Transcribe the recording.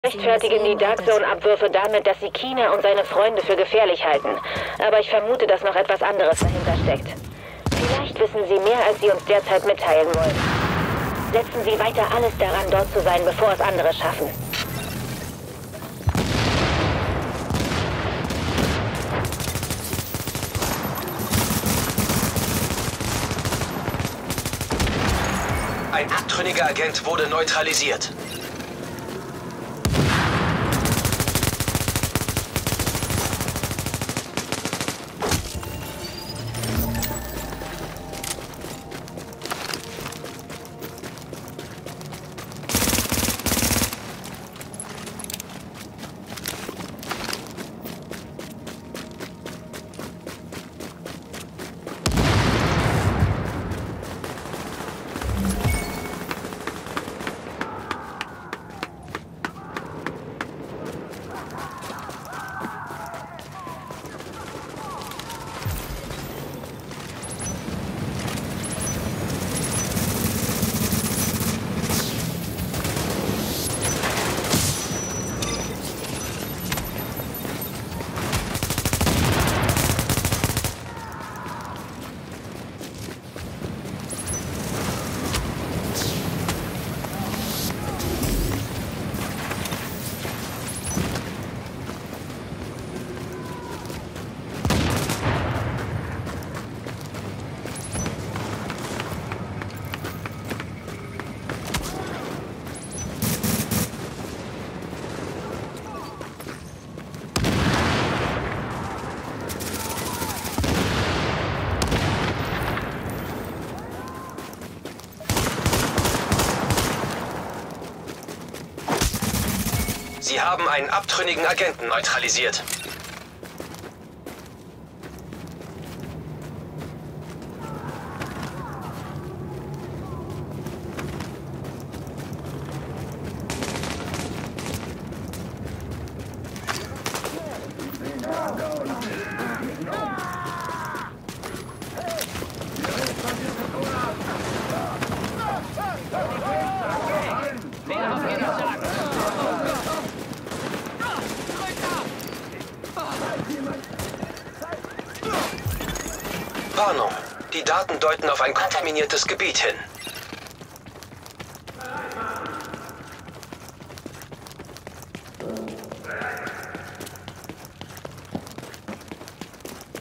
Rechtfertigen die Dark Zone-Abwürfe damit, dass sie Kina und seine Freunde für gefährlich halten. Aber ich vermute, dass noch etwas anderes dahinter steckt. Vielleicht wissen sie mehr, als sie uns derzeit mitteilen wollen. Setzen Sie weiter alles daran, dort zu sein, bevor es andere schaffen. Ein abtrünniger Agent wurde neutralisiert. Sie haben einen abtrünnigen Agenten neutralisiert. Warnung. Die Daten deuten auf ein kontaminiertes Gebiet hin.